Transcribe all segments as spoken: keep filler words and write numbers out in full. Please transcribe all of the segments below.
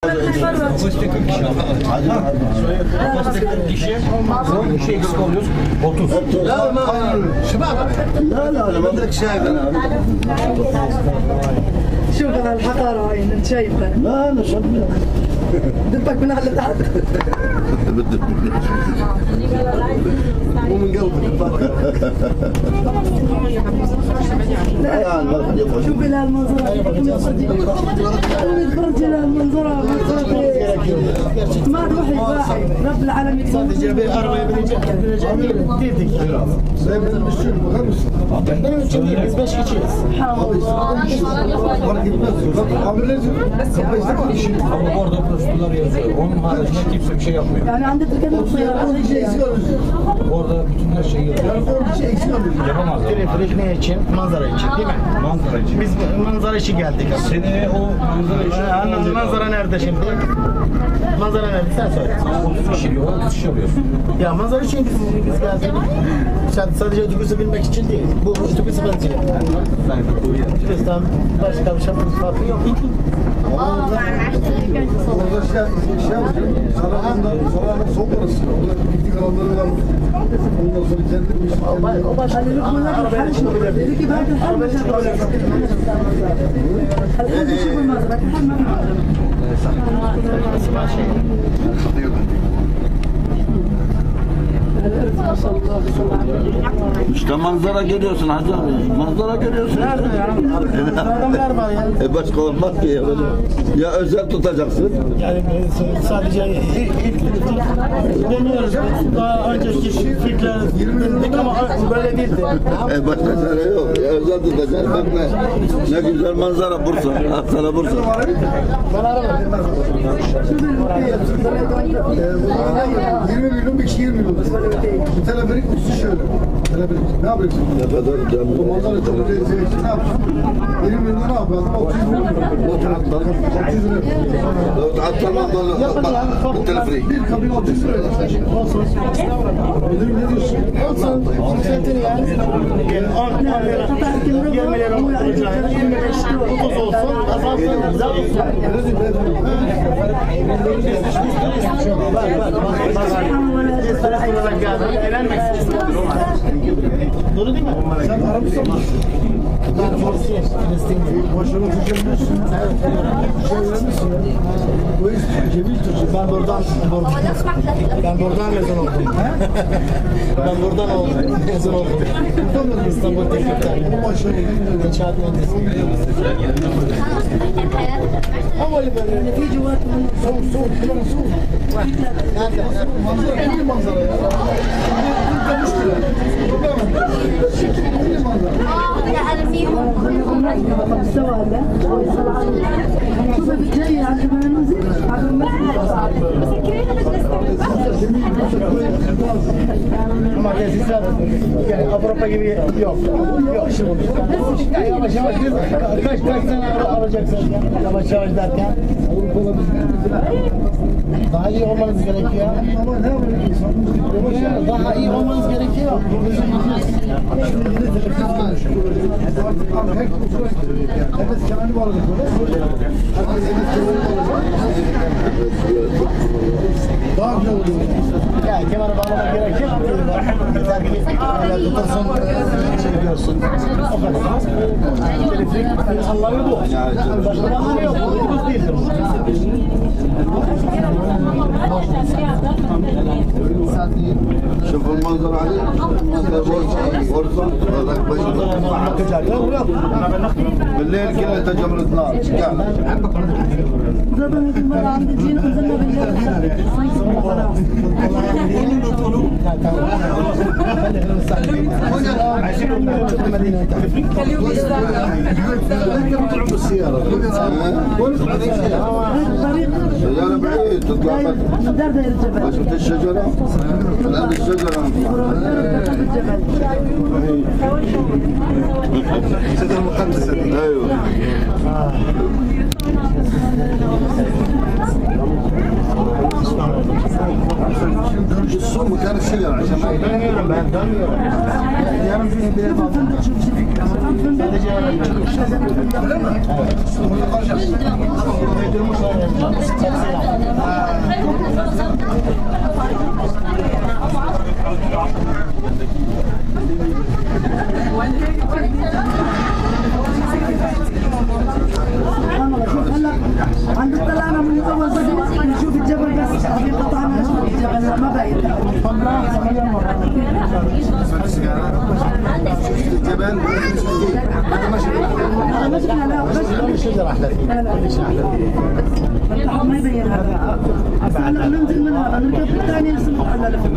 Kapasite kırk kişi abi. Kapasite kırk kişi. on kişi eksik oluyoruz. otuz. لا ما شباب لا لا لا ما ادرك شايف انا شوف انا الحقاره هاي انت شايفها لا انا شباب دبك من على تحت مو من قلبك شوف الى المنظره نتفرج الى المنظره ما روحي واحد رب العالمين biz beş kişiyiz. Ama orada prosedürler yazıyor. Onun haricinde kimse bir şey yapmıyor. Yani anda Türkiye'de Orada bütün her şeyi yazıyor. Yapamazlar. Teleferik ne için? Manzara için değil mi? Manzara için. Biz manzara için geldik. Seneye o manzara için. Anladın, manzara nerede şimdi? Manzara nerede? Sen söyle. otuz kişi diyor, otuz kişi alıyorsun. Ya manzara için biz, biz geldik. Sadece otobüsü binmek için değil. Bu otobüsü ben için. Otobüsten başka bir şartımız farkı yok. Orada şey şey yapacağım. Sarayında, sarayında son orası. Orada piknik alanları var. Ondan sonra kendi bir şey. O başka bir arabayla çıkabilir. dedi ki ben de her mesela الآن تشوفوا المزرعة الحمام ما شاء الله İşte manzara görüyorsun hacı abi. Manzara görüyorsun. Adamlar var yani. E başka olmaz ki ya böyle. Ya özel tutacaksın. Yani sadece ilk ilk deniyoruz. Daha önceki fikirler denedik ama böyle değildi. E başka çare yok. Ya özel tutacaksın. Bak ne, ne güzel manzara Bursa. Aksana Bursa. Ben aramadım. yirmi milyon bir kişi yirmi milyon. Teleferik üstü şöyle. Teleferik. Ne yapacaksın? Ne kadar canlı. Bu manzara çok lezzetli. Ne yapacaksın? yirmi milyon ne yapıyorsun? otuz milyon. otuz lira. Atlamam dolu. Bu teleferik. Bir kabin otuz lira. Müdürüm ne diyorsun? Olsun. Yükseltin yani. on lira. yirmi lira olacağını. yirmi beş otuz olsun. Asansör güzel olsun. Doğru değil mi? Sen Arabistan mısın? Ben Filistin. Filistin. Boşuna tükürmüşsün. Çevirmişsin. Bu iş Cemil Türkçe. Ben buradan, buradan ben buradan mezun oldum. Ben buradan oldum, mezun oldum. İstanbul Teknik'ten. İnşaat mühendisliği. Ama böyle في جوات soğuk soğuk falan soğuk. Nerede? Manzara iyi manzara ya. السواد شوف جاي عند المنزل عند Ama tesisler yani Avrupa gibi yok. Yok şimdi. Yani yavaş yavaş biz kaç kaç sene alacaksınız yavaş yavaş derken. Daha iyi olmanız gerekiyor. Ama ne yapıyorsun? Daha iyi olmanız gerekiyor. Herkes kendi var orada. Daha güzel oluyor. Yani kemerı bağlamak gerek yok. Yeter ki tutursun, şey görsün. O kadar. Teleferik anlamı bu. Başka bir anlamı yok. Otobüs değildir bu. شوف المنظر عليه. Bursa. بالليل كلها تجمرة نار. زادنا في المرة عند الجين نزلنا بالليل السيارة بعيد تطلع دردة الجبل شفت الشجرة؟ الآن الشجرة شجرة مقدسة. ايوه الصوم كان الشجرة عشان ما Dönüyorum ben, dönüyorum. Yarım gün bir ev aldım. Sadece öyle mi? Evet. Uydurmuşlar. عند الطلانة من أول صديق نشوف الجبل بس في قطعنا نشوف الجبل ما بعيد. الجبل أنا ماشي لا ماشي ما يبين هذا. أنا ننزل من هذا نركب الثاني نسمع على الفيلم.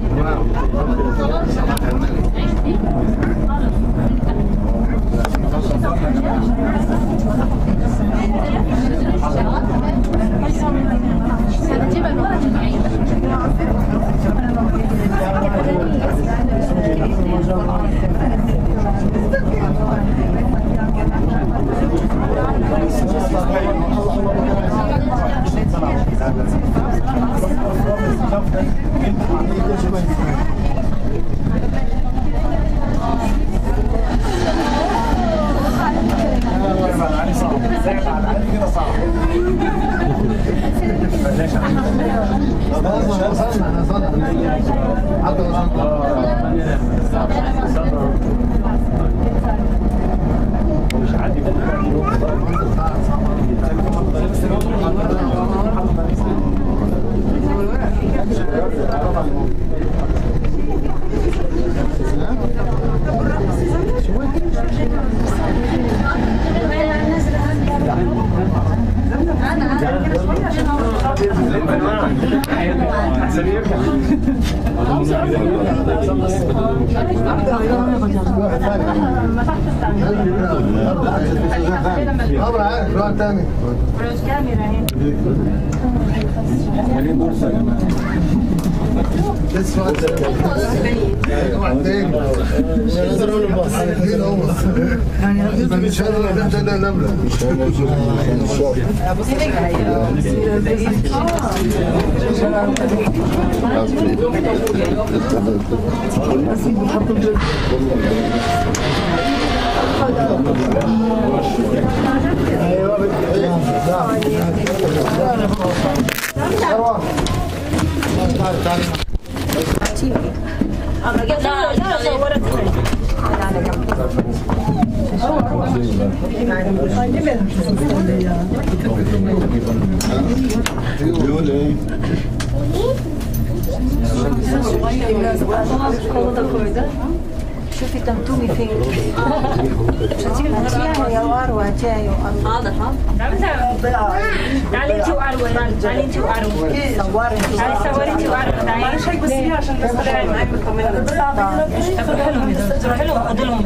شوفي تمتومي فين هاتيها يا واروة هاتيها يا واروة تعالي انتي واروة تعالي انتي واروة صوري تعالي صوري انتي واروة تعالي شيك بس فيها عشان بس طلعي معايا مكملة حلو حلو خدلهم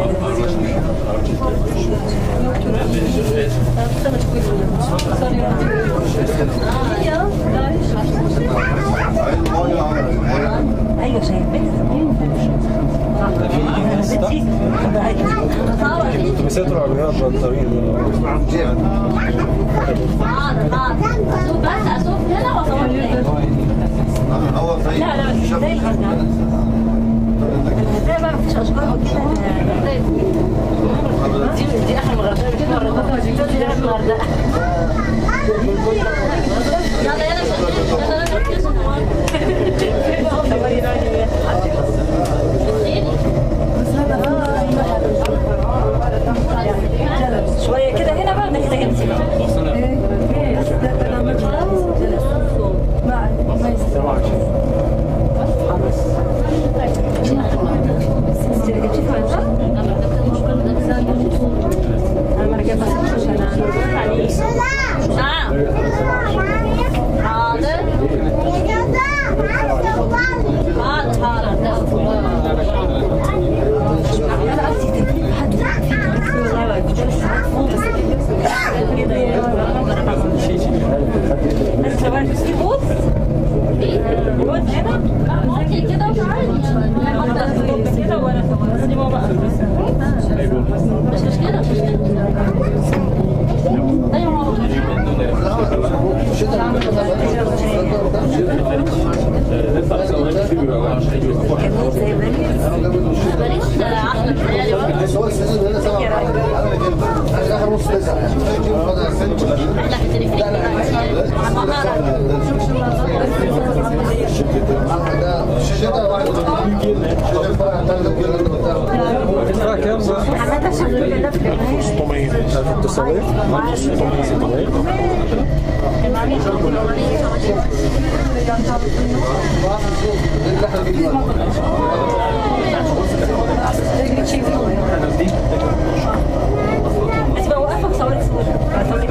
ايوه شايف اتوبيسات العربيات بالطريق لا لا بس زي الغردقة زي ما فيش اشجار كده دي دي اخر الغردقة دي الغردقة دي اخر الغردقة يلا يلا شوية كده هنا بقى ده كده جنبي بس بوقفك صورك صورك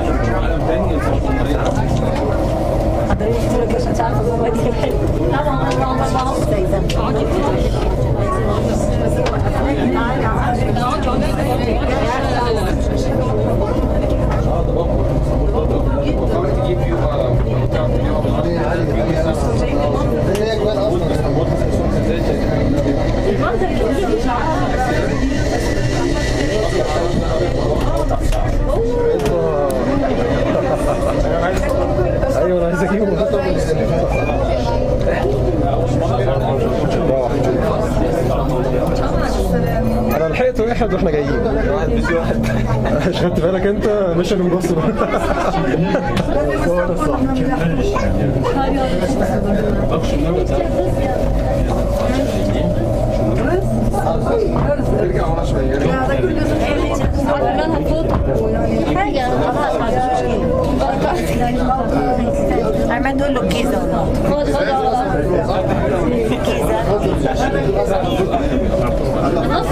مش عارفه هو دي حلو طبعا طبعا زي ايوه انا عايز اجيبه انا لحقت واحد واحنا جايين واحد بس واحد مش خدت بالك انت مش من مصر هو ده صح ارجع ورا شويه حاجه عمال تقول له كيزه خد خد كيزه نص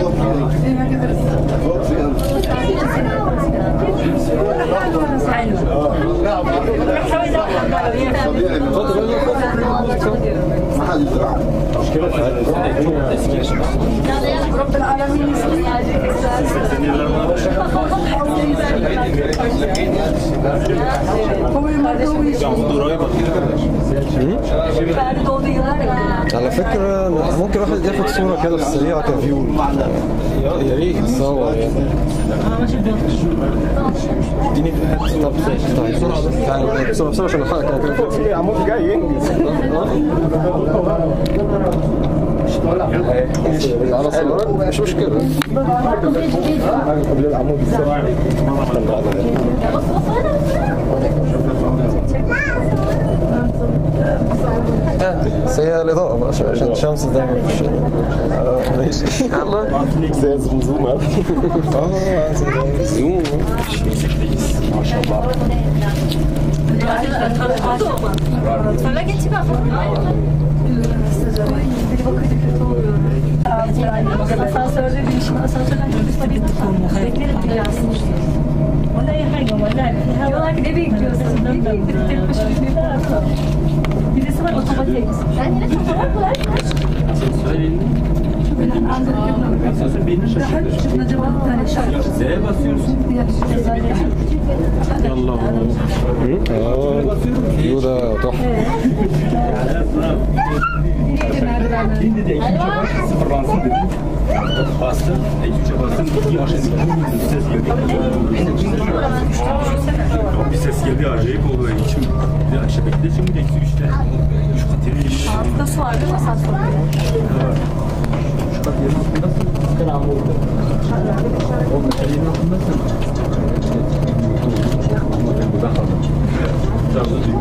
رب العالمين على فكرة ممكن واحد ياخد صورة كده في السريع كفيو يا ريت يتصور يعني اديني طب طيب بسرعة بس تعالى بسرعة بسرعة عشان الحلقة كده كده عمود جاي ينجز على صورة مش مشكلة قبل العمود بسرعة بس هي الإضاءة بقى عشان الشمس دايما في الشارع ماشي يلا زي زمزوم اه زوم ما شاء الله اتفرجي انت بقى asansörde bir işin asansörden çıkışta bir beklerim biliyorsun. Onda iyi hayır ama diyorlar ki ne bekliyorsun? Ne bekliyorsun? Tek başına ne dersin? Birisi var otomatik. Ben yine çok kolay kolay. Asansör benim şaşırdı. Z'ye basıyorsun. Yallah. يو ده تحفة Şimdi de ikinci bak sıfırlansın dedim. Bastım. İkinci bastım. İki aşağı ses geldi. Bir ses geldi. Acayip oldu. İçim bir aşağı bekle. Şimdi de eksi üçte. Üç katı. Altta su var değil mi asansörde? Şu kat yerin altındasın. Kıram oldu. O metalin altındasın. Ama ben burada kaldım. Trabzon